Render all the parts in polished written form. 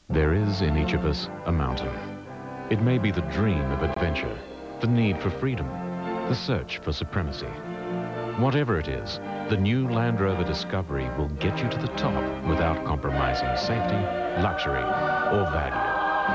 There is in each of us a mountain. It may be the dream of adventure, the need for freedom, the search for supremacy. Whatever it is, the new Land Rover Discovery will get you to the top without compromising safety, luxury, or value.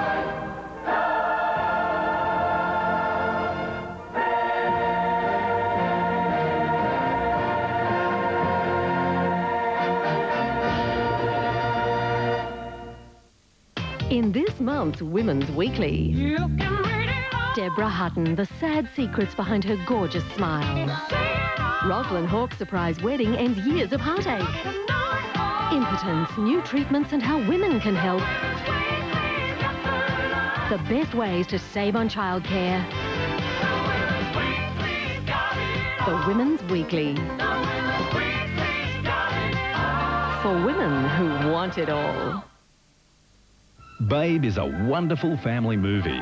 In this month's Women's Weekly, Deborah Hutton, the sad secrets behind her gorgeous smile. Rosalind Hawke's surprise wedding ends years of heartache. Impotence, new treatments and how women can help. The best ways to save on childcare. The Women's Weekly. For women who want it all. Babe is a wonderful family movie.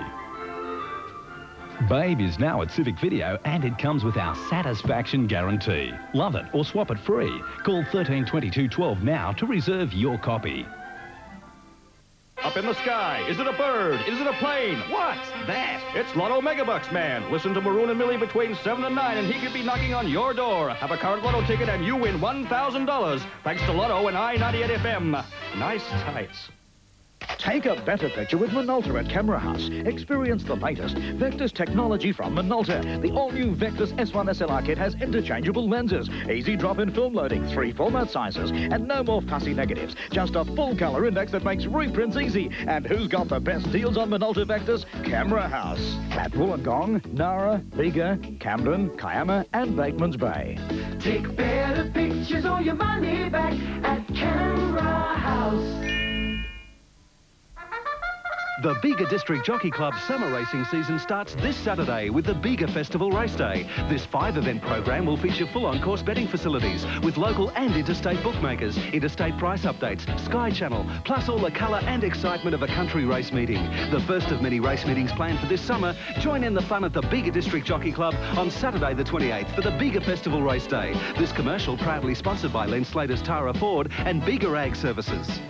Babe is now at Civic Video and it comes with our satisfaction guarantee. Love it or swap it free. Call 13 22 12 now to reserve your copy. Up in the sky, is it a bird? Is it a plane? What's that? It's Lotto Megabucks Man. Listen to Maroon and Millie between 7 and 9 and he could be knocking on your door. Have a current Lotto ticket and you win $1,000. Thanks to Lotto and I-98 FM. Nice tights. Take a better picture with Minolta at Camera House. Experience the latest Vectus technology from Minolta. The all-new Vectus S1 SLR kit has interchangeable lenses, easy drop-in film loading, 3 format sizes, and no more fussy negatives. Just a full-colour index that makes reprints easy. And who's got the best deals on Minolta Vectus? Camera House. At Wollongong, Nara, Bega, Camden, Kiama, and Bateman's Bay. Take better pictures or your money back at Camera House. The Bega District Jockey Club summer racing season starts this Saturday with the Bega Festival Race Day. This 5-event program will feature full-on course betting facilities with local and interstate bookmakers, interstate price updates, Sky Channel, plus all the colour and excitement of a country race meeting. The first of many race meetings planned for this summer. Join in the fun at the Bega District Jockey Club on Saturday the 28th for the Bega Festival Race Day. This commercial proudly sponsored by Len Slater's Tara Ford and Bega Ag Services.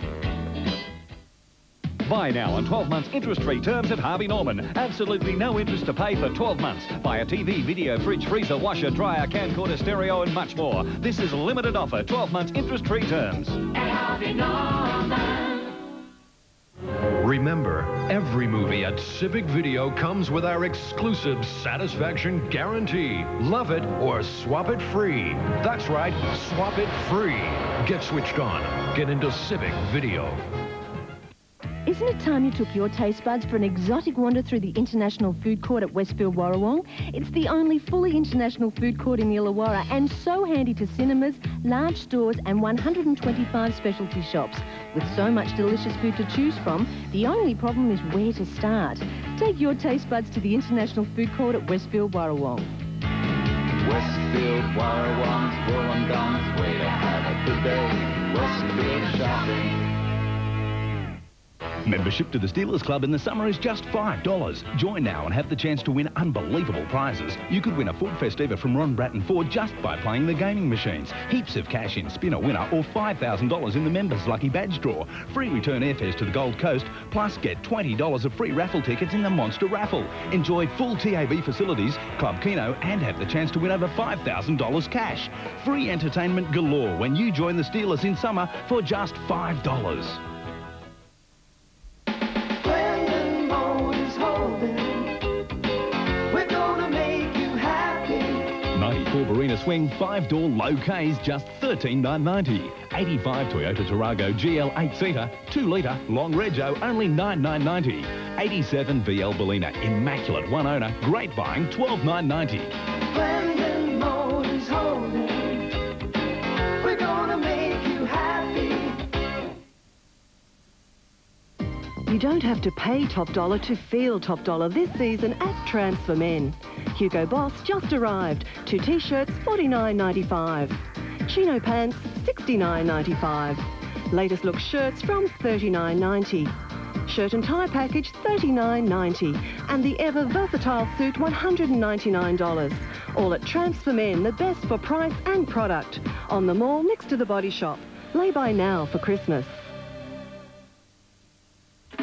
Buy now on 12 months interest-free terms at Harvey Norman. Absolutely no interest to pay for 12 months. Buy a TV, video, fridge, freezer, washer, dryer, camcorder, stereo and much more. This is a limited offer. 12 months interest-free terms. At Harvey Norman. Remember, every movie at Civic Video comes with our exclusive satisfaction guarantee. Love it or swap it free. That's right, swap it free. Get switched on. Get into Civic Video. Isn't it time you took your taste buds for an exotic wander through the International Food Court at Westfield Warrawong? It's the only fully international food court in the Illawarra and so handy to cinemas, large stores and 125 specialty shops. With so much delicious food to choose from, the only problem is where to start. Take your taste buds to the International Food Court at Westfield Warrawong. Westfield Warrawong's Wollongong's way to have a good day. Westfield shopping. Membership to the Steelers Club in the summer is just $5. Join now and have the chance to win unbelievable prizes. You could win a Ford Festiva from Ron Bratton Ford just by playing the gaming machines. Heaps of cash in Spin a Winner or $5,000 in the Members Lucky Badge Draw. Free return airfares to the Gold Coast, plus get $20 of free raffle tickets in the Monster Raffle. Enjoy full TAB facilities, Club Keno, and have the chance to win over $5,000 cash. Free entertainment galore when you join the Steelers in summer for just $5. 94 Barina Swing 5-door low K's just $13,990. 85 Toyota Tarago GL 8-seater 2-litre long rego only $9,990. 87 VL Bellina immaculate one owner great buying $12,990. Brendan Motors Holding. We're gonna make you happy. You don't have to pay top dollar to feel top dollar this season at Transfer Men. Hugo Boss just arrived. 2 t-shirts, $49.95. Chino pants, $69.95. Latest look shirts from $39.90. Shirt and tie package, $39.90. And the ever versatile suit, $199. All at Transfer Men, the best for price and product. On the mall next to the Body Shop. Lay by now for Christmas.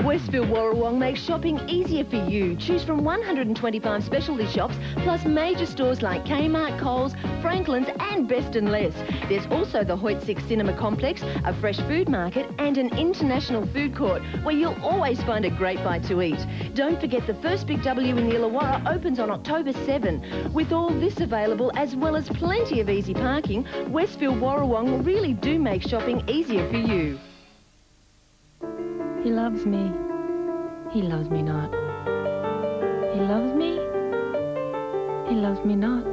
Westfield Warrawong makes shopping easier for you. Choose from 125 specialty shops, plus major stores like Kmart, Coles, Franklin's and Best & Less. There's also the Hoyt 6 Cinema Complex, a fresh food market and an international food court where you'll always find a great bite to eat. Don't forget the first Big W in the Illawarra opens on October 7. With all this available, as well as plenty of easy parking, Westfield Warrawong really do make shopping easier for you. He loves me. He loves me not. He loves me. He loves me not.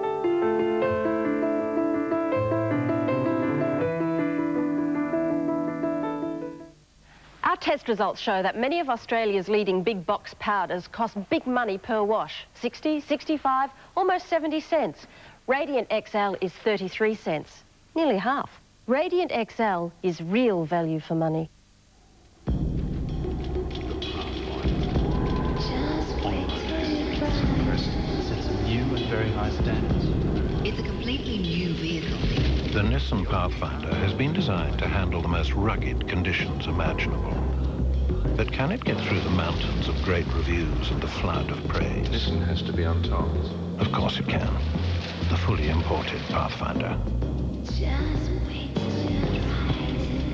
Our test results show that many of Australia's leading big box powders cost big money per wash. 60, 65, almost 70 cents. Radiant XL is 33 cents. Nearly half. Radiant XL is real value for money. New and very high standards. It's a completely new vehicle. The Nissan Pathfinder has been designed to handle the most rugged conditions imaginable. But can it get through the mountains of great reviews and the flood of praise? Nissan has to be on top. Of course it can. The fully imported Pathfinder. Just wait till you try it.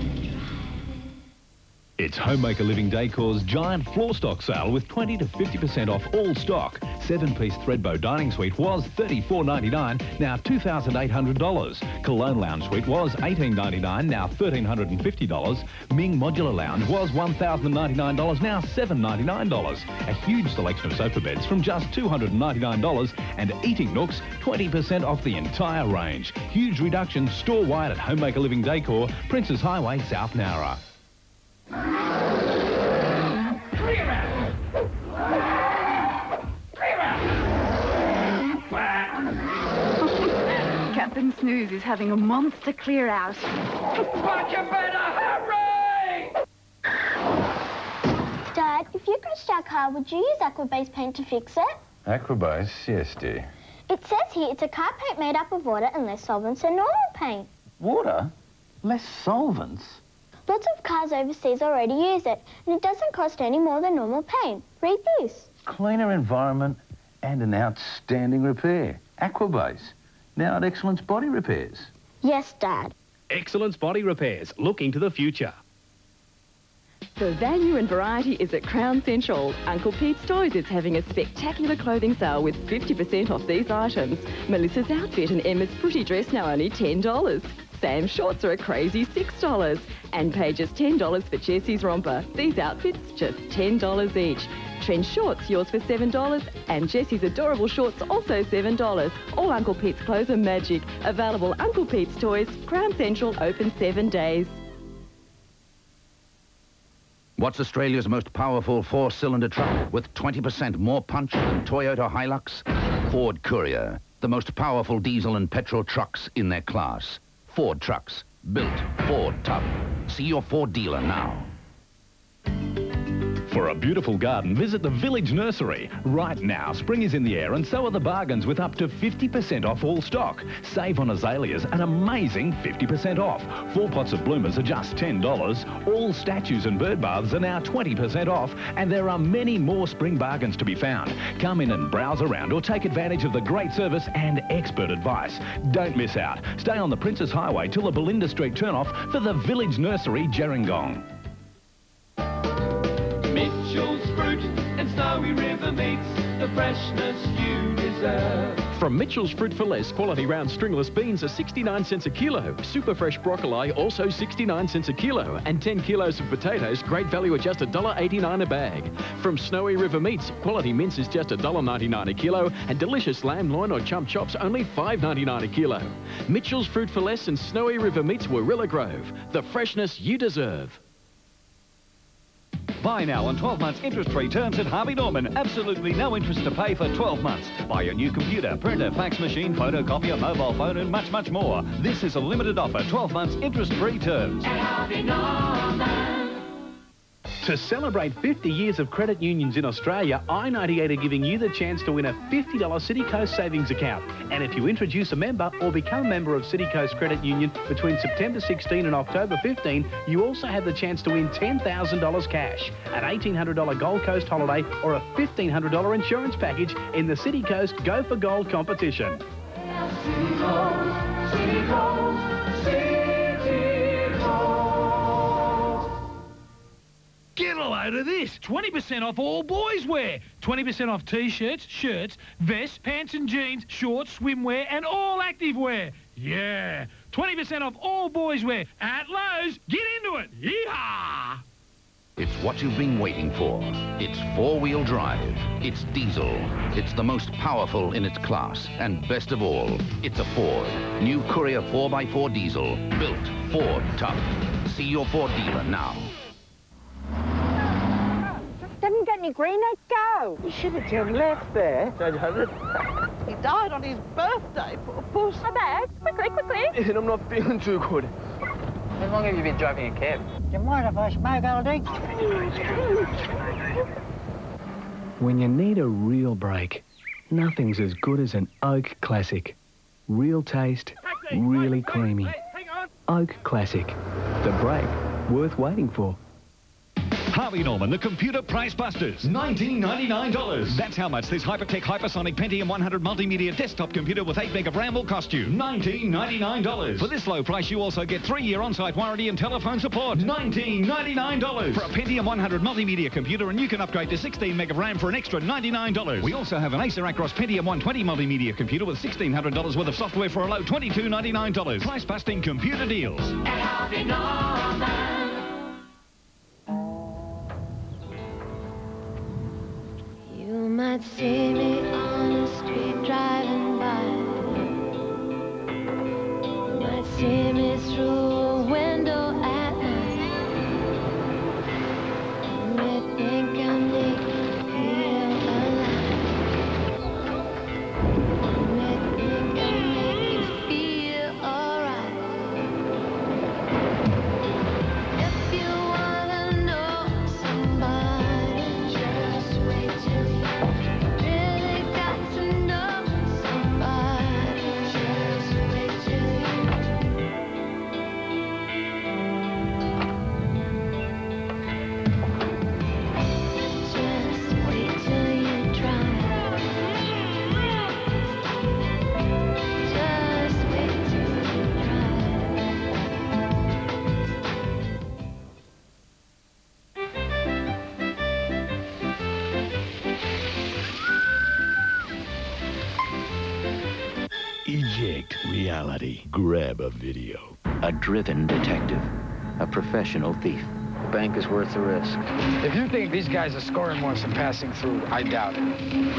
It's Homemaker Living Decor's giant floor stock sale with 20 to 50% off all stock. 7-piece Threadbow dining suite was $34.99, now $2,800. Cologne lounge suite was $18.99, now $1,350. Ming modular lounge was $1,099, now $799. A huge selection of sofa beds from just $299, and eating nooks 20% off the entire range. Huge reduction store-wide at Homemaker Living Decor, Princes Highway, South Nowra. Captain Snooze is having a monster clear out. But you better hurry! Dad, if you crashed our car, would you use Aquabase paint to fix it? Aquabase? Yes, dear. It says here it's a car paint made up of water and less solvents than normal paint. Water? Less solvents? Lots of cars overseas already use it, and it doesn't cost any more than normal paint. Read this. Cleaner environment and an outstanding repair. Aquabase. Now at Excellence Body Repairs. Yes, Dad. Excellence Body Repairs. Looking to the future. The value and variety is at Crown Central. Uncle Pete's Toys is having a spectacular clothing sale with 50% off these items. Melissa's outfit and Emma's pretty dress now only $10. Sam's shorts are a crazy $6. And Paige's $10 for Jessie's romper. These outfits just $10 each. Trench shorts, yours for $7. And Jessie's adorable shorts, also $7. All Uncle Pete's clothes are magic. Available Uncle Pete's Toys, Crown Central, open 7 days. What's Australia's most powerful four-cylinder truck with 20% more punch than Toyota Hilux? Ford Courier, the most powerful diesel and petrol trucks in their class. Ford trucks, built Ford tough. See your Ford dealer now. For a beautiful garden, visit the Village Nursery. Right now, spring is in the air and so are the bargains with up to 50% off all stock. Save on azaleas, an amazing 50% off. 4 pots of bloomers are just $10. All statues and bird baths are now 20% off. And there are many more spring bargains to be found. Come in and browse around or take advantage of the great service and expert advice. Don't miss out. Stay on the Princes Highway till the Belinda Street turnoff for the Village Nursery, Gerringong. Mitchell's Fruit and Snowy River meats, the freshness you deserve. From Mitchell's Fruit for Less, quality round stringless beans are 69 cents a kilo. Super fresh broccoli, also 69 cents a kilo. And 10 kilos of potatoes, great value at just $1.89 a bag. From Snowy River Meats, quality mince is just $1.99 a kilo. And delicious lamb loin or chump chops, only $5.99 a kilo. Mitchell's Fruit for Less and Snowy River Meats, Warilla Grove. The freshness you deserve. Buy now on 12 months interest-free terms at Harvey Norman. Absolutely no interest to pay for 12 months. Buy a new computer, printer, fax machine, photocopier, mobile phone and much, much more. This is a limited offer, 12 months interest-free terms. At Harvey Norman. To celebrate 50 years of credit unions in Australia, I-98 are giving you the chance to win a $50 City Coast savings account. And if you introduce a member or become a member of City Coast Credit Union between September 16 and October 15, you also have the chance to win $10,000 cash, an $1,800 Gold Coast holiday or a $1,500 insurance package in the City Coast Go for Gold competition. City Coast, City Coast, City Coast. Get a load of this. 20% off all boys wear. 20% off T-shirts, shirts, vests, pants and jeans, shorts, swimwear and all active wear. Yeah. 20% off all boys wear. At Lowe's, get into it. Yeehaw! It's what you've been waiting for. It's four-wheel drive. It's diesel. It's the most powerful in its class. And best of all, it's a Ford. New Courier 4x4 diesel. Built Ford tough. See your Ford dealer now. Didn't get any green, let's go. You should have turned left there. He died on his birthday, poor puss. My bag, quickly, quickly. And I'm not feeling too good. How long have you been driving a cab? Do you mind if I smoke, Aldi? When you need a real break, nothing's as good as an Oak Classic. Real taste, really creamy. Oak Classic. The break worth waiting for. Harvey Norman, the computer price busters. $19.99. That's how much this Hypertech Hypersonic Pentium 100 multimedia desktop computer with 8 meg of RAM will cost you. $19.99. For this low price, you also get 3-year on-site warranty and telephone support. $19.99. For a Pentium 100 multimedia computer, and you can upgrade to 16 meg of RAM for an extra $99. We also have an Acer Acros Pentium 120 multimedia computer with $1,600 worth of software for a low $22.99. Price-busting computer deals. At Harvey Norman. You might see me on the street driving by. You might see me through a window at night. You may think I make you feel alive. You may think I make you feel alright. If you wanna know somebody, just wait till you really got to know somebody. Just wait till you try. Just wait till you Eject reality. Grab a video. A driven detective. A professional thief. The bank is worth the risk. If you think these guys are scoring more than passing through, I doubt it.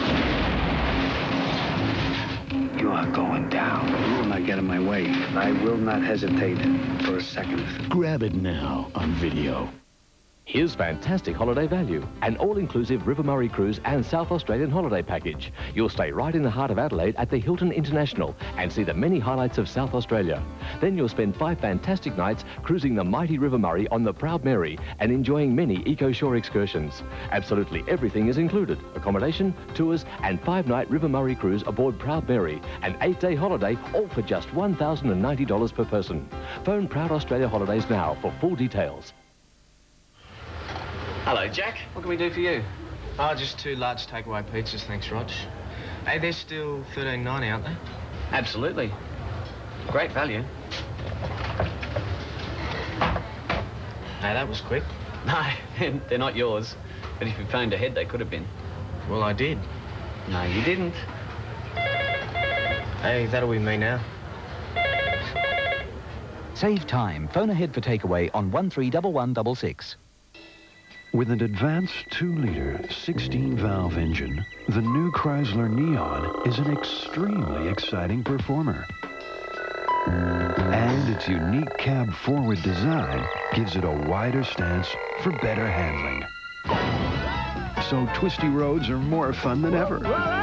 You are going down. You will not get in my way. I will not hesitate for a second. Grab it now on video. Here's fantastic holiday value. An all-inclusive River Murray cruise and South Australian holiday package. You'll stay right in the heart of Adelaide at the Hilton International and see the many highlights of South Australia. Then you'll spend 5 fantastic nights cruising the mighty River Murray on the Proud Mary and enjoying many eco-shore excursions. Absolutely everything is included. Accommodation, tours and 5-night River Murray cruise aboard Proud Mary. An 8-day holiday, all for just $1,090 per person. Phone Proud Australia Holidays now for full details. Hello, Jack. What can we do for you? Oh, just 2 large takeaway pizzas, thanks, Rog. Hey, they're still $13.90, aren't they? Absolutely. Great value. Hey, that was quick. No, they're not yours. But if you phoned ahead, they could have been. Well, I did. No, you didn't. Hey, that'll be me now. Save time. Phone ahead for takeaway on 131166. With an advanced 2-liter, 16-valve engine, the new Chrysler Neon is an extremely exciting performer. And its unique cab-forward design gives it a wider stance for better handling. So twisty roads are more fun than ever.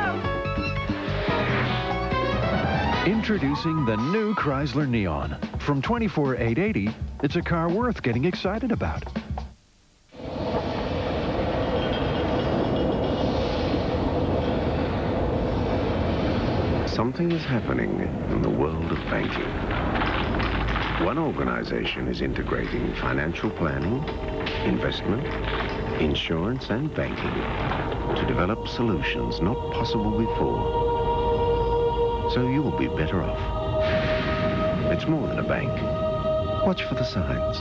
Introducing the new Chrysler Neon. From $24,880, it's a car worth getting excited about. something is happening in the world of banking. One organization is integrating financial planning, investment, insurance and banking to develop solutions not possible before. So you will be better off. It's more than a bank. Watch for the signs.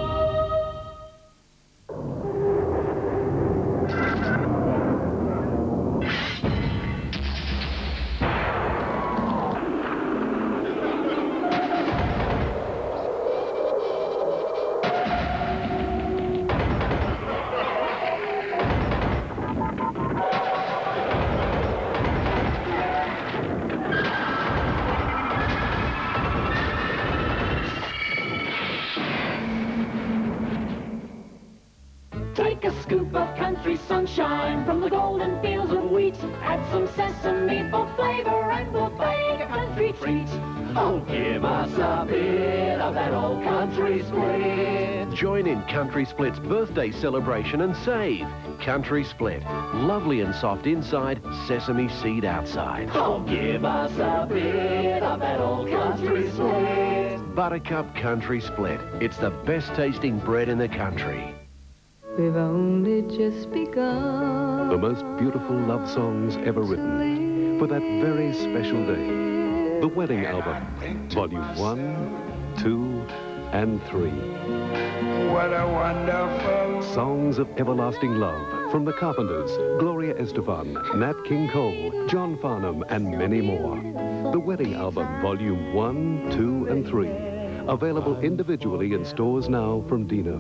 Take a scoop of country sunshine from the golden fields of wheat. Add some sesame for flavor and we'll bake a country treat. Oh, give us a bit of that old country split. Join in Country Split's birthday celebration and save. Country Split. Lovely and soft inside, sesame seed outside. Oh, give us a bit of that old country split. Buttercup Country Split. It's the best tasting bread in the country. We've only just begun. The most beautiful love songs ever written for that very special day. The Wedding Album, Volume 1, 2, and 3. What a wonderful... Songs of everlasting love from the Carpenters, Gloria Estefan, Nat King Cole, John Farnham, and many more. The Wedding Album, Volume 1, 2, and 3. Available individually in stores now from Dino.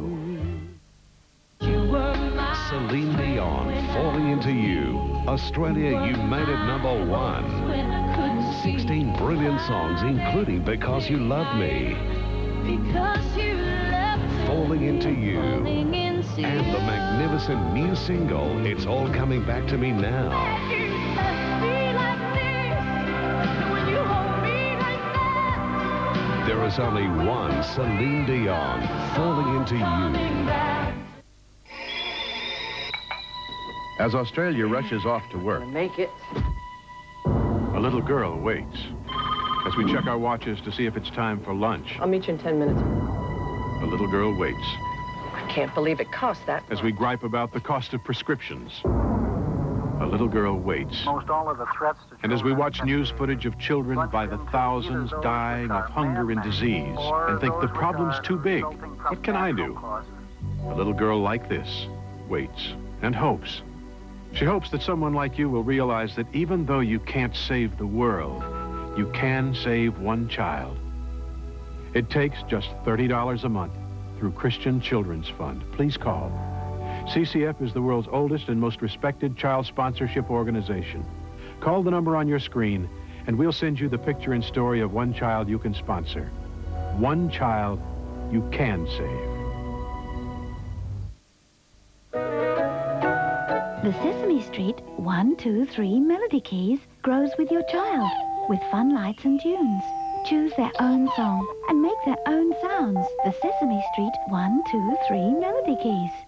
Celine Dion, Falling Into You. Australia, you made it #1. 16 brilliant songs, including Because You Love Me. Falling Into You. And the magnificent new single, It's All Coming Back to Me Now. There is only one Celine Dion, Falling Into You. As Australia rushes off to work, Make it. a little girl waits. As we check our watches to see if it's time for lunch, I'll meet you in 10 minutes. a little girl waits. I can't believe it cost that As we gripe about the cost of prescriptions, a little girl waits. Most all of the threats to And as we watch news footage of children by the thousands dying of hunger and disease and think the problem's too big, what can I do? A little girl like this waits and hopes. She hopes that someone like you will realize that even though you can't save the world, you can save one child. It takes just $30 a month through Christian Children's Fund. Please call. CCF is the world's oldest and most respected child sponsorship organization. Call the number on your screen and we'll send you the picture and story of one child you can sponsor. One child you can save. The Sesame Street 1, 2, 3 melody keys grows with your child with fun lights and tunes. Choose their own song and make their own sounds. The Sesame Street 1, 2, 3 melody keys.